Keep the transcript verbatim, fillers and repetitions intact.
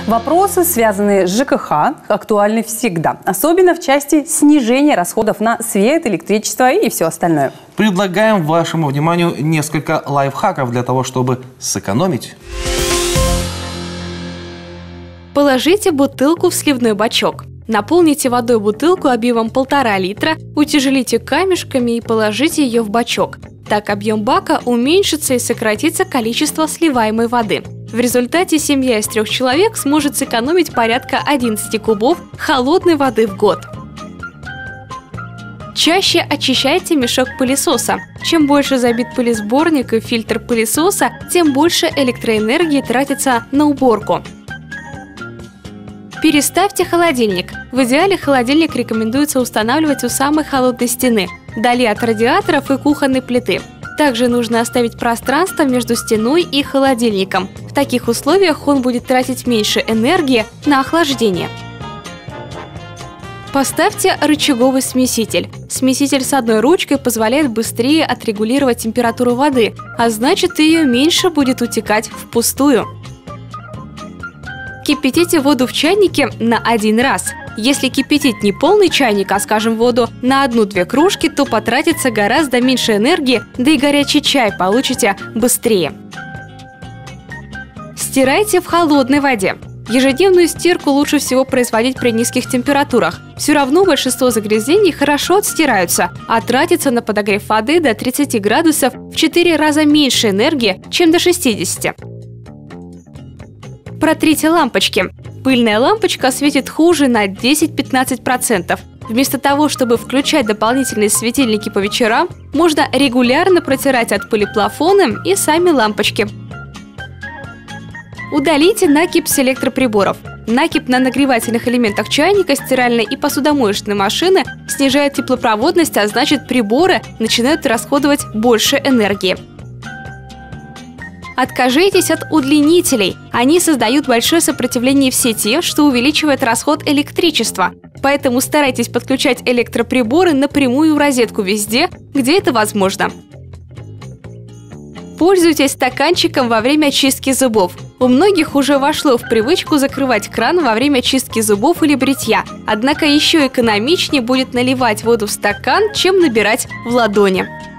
Вопросы, связанные с ЖКХ, актуальны всегда, особенно в части снижения расходов на свет, электричество и все остальное. Предлагаем вашему вниманию несколько лайфхаков для того, чтобы сэкономить. Положите бутылку в сливной бачок. Наполните водой бутылку объемом полтора литра, утяжелите камешками и положите ее в бачок. Так объем бака уменьшится и сократится количество сливаемой воды. В результате семья из трех человек сможет сэкономить порядка одиннадцати кубов холодной воды в год. Чаще очищайте мешок пылесоса. Чем больше забит пылесборник и фильтр пылесоса, тем больше электроэнергии тратится на уборку. Переставьте холодильник. В идеале холодильник рекомендуется устанавливать у самой холодной стены, вдали от радиаторов и кухонной плиты. Также нужно оставить пространство между стеной и холодильником. В таких условиях он будет тратить меньше энергии на охлаждение. Поставьте рычаговый смеситель. Смеситель с одной ручкой позволяет быстрее отрегулировать температуру воды, а значит, ее меньше будет утекать впустую. Кипятите воду в чайнике на один раз. Если кипятить не полный чайник, а, скажем, воду на одну-две кружки, то потратится гораздо меньше энергии, да и горячий чай получите быстрее. Стирайте в холодной воде. Ежедневную стирку лучше всего производить при низких температурах. Все равно большинство загрязнений хорошо отстираются, а тратится на подогрев воды до тридцати градусов в четыре раза меньше энергии, чем до шестидесяти. Протрите лампочки. Пыльная лампочка светит хуже на десять-пятнадцать процентов. Вместо того, чтобы включать дополнительные светильники по вечерам, можно регулярно протирать от пыли плафоны и сами лампочки. Удалите накипь с электроприборов. Накипь на нагревательных элементах чайника, стиральной и посудомоечной машины снижает теплопроводность, а значит, приборы начинают расходовать больше энергии. Откажитесь от удлинителей. Они создают большое сопротивление в сети, что увеличивает расход электричества. Поэтому старайтесь подключать электроприборы напрямую в розетку везде, где это возможно. Пользуйтесь стаканчиком во время чистки зубов. У многих уже вошло в привычку закрывать кран во время чистки зубов или бритья. Однако еще экономичнее будет наливать воду в стакан, чем набирать в ладони.